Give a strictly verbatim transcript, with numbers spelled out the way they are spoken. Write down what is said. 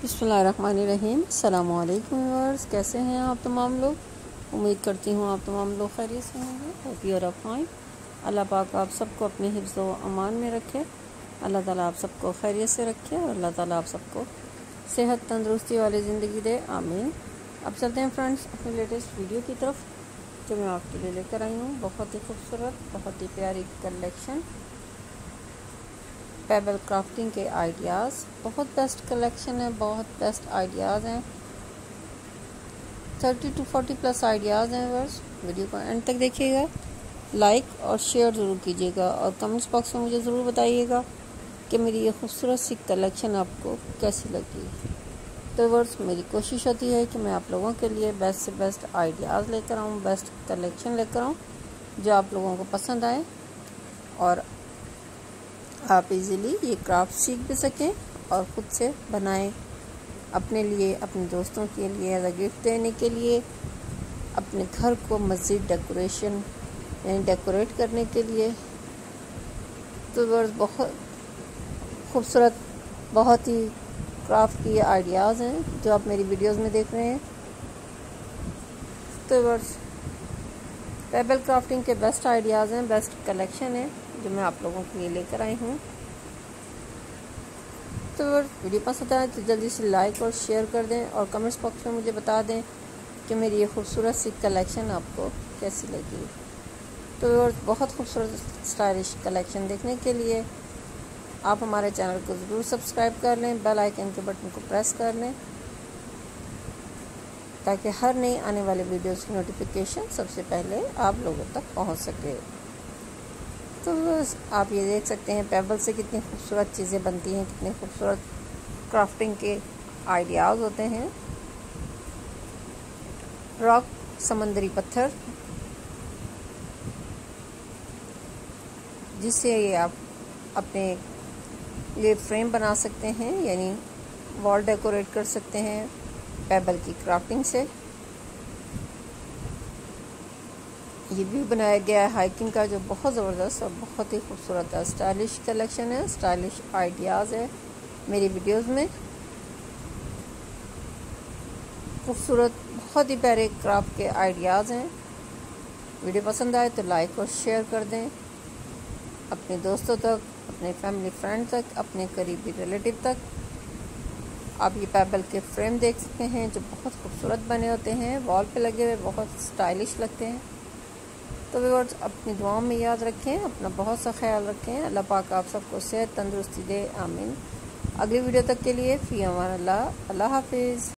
बिस्मिल्लाहिर्रहमानिर्रहीम। अस्सलामुअलैकुम व्यूअर्स, कैसे हैं आप तमाम लोग। उम्मीद करती हूँ आप तमाम लोग खैरियत से होंगे। Hope you are fine. अल्लाह पाक आप सबको अपने हिफ्ज़ व अमान में रखे। अल्लाह ताला आप सबको खैरियत से रखे और अल्लाह ताला आप सबको सेहत तंदुरुस्ती वाली ज़िंदगी दे, आमीन। अब चलते हैं फ्रेंड्स अपनी लेटेस्ट वीडियो की तरफ जो मैं आपके लिए लेकर आई हूँ। बहुत ही खूबसूरत, बहुत ही प्यारी कलेक्शन पेबल क्राफ्टिंग के आइडियाज़। बहुत बेस्ट कलेक्शन है, बहुत बेस्ट आइडियाज़ हैं। Thirty two forty plus ideas हैं। वर्स वीडियो को एंड तक देखिएगा, लाइक और शेयर ज़रूर कीजिएगा और कमेंट्स बॉक्स में मुझे ज़रूर बताइएगा कि मेरी ये खूबसूरत सी कलेक्शन आपको कैसी लगी। तो वर्स मेरी कोशिश होती है कि मैं आप लोगों के लिए बेस्ट से बेस्ट आइडियाज़ लेकर आऊँ, बेस्ट कलेक्शन लेकर आऊँ जो आप लोगों को पसंद आए और आप इजीली ये क्राफ्ट सीख भी सकें और ख़ुद से बनाएं अपने लिए, अपने दोस्तों के लिए, एज अ गिफ्ट देने के लिए, अपने घर को मज़ीद डेकोरेशन यानी डेकोरेट करने के लिए। तो बस बहुत खूबसूरत, बहुत ही क्राफ्ट की आइडियाज़ हैं जो आप मेरी वीडियोस में देख रहे हैं। तो बस पेबल क्राफ्टिंग के बेस्ट आइडियाज़ हैं, बेस्ट कलेक्शन है जो मैं आप लोगों के लिए लेकर आई हूँ। तो वीडियो पसंद आए तो जल्दी से लाइक और शेयर कर दें और कमेंट्स बॉक्स में मुझे बता दें कि मेरी ये खूबसूरत सी कलेक्शन आपको कैसी लगी। तो बहुत खूबसूरत स्टाइलिश कलेक्शन देखने के लिए आप हमारे चैनल को ज़रूर सब्सक्राइब कर लें, बेल आइकन के बटन को प्रेस कर लें ताकि हर नई आने वाले वीडियोस की नोटिफिकेशन सबसे पहले आप लोगों तक पहुंच सके। तो आप ये देख सकते हैं पेबल से कितनी खूबसूरत चीज़ें बनती हैं, कितने खूबसूरत क्राफ्टिंग के आइडियाज़ होते हैं। रॉक, समंदरी पत्थर, जिससे ये आप अपने लिए फ्रेम बना सकते हैं यानी वॉल डेकोरेट कर सकते हैं पेबल की क्राफ्टिंग से। ये भी बनाया गया है हाइकिंग का जो बहुत ज़बरदस्त और बहुत ही खूबसूरत है। स्टाइलिश कलेक्शन है, स्टाइलिश आइडियाज़ है मेरी वीडियोस में। खूबसूरत, बहुत ही प्यारे क्राफ्ट के आइडियाज़ हैं। वीडियो पसंद आए तो लाइक और शेयर कर दें अपने दोस्तों तक, अपने फैमिली फ्रेंड तक, अपने करीबी रिलेटिव तक। आप ये पेबल के फ्रेम देख सकते हैं जो बहुत खूबसूरत बने होते हैं, वॉल पे लगे हुए बहुत स्टाइलिश लगते हैं। तो व्यूअर्स अपनी दुआओं में याद रखें, अपना बहुत सा ख्याल रखें। अल्लाह पाक आप सबको सेहत तंदुरुस्ती दे, आमीन। अगली वीडियो तक के लिए फ़ी अमान अल्लाह, अल्लाह हाफिज़।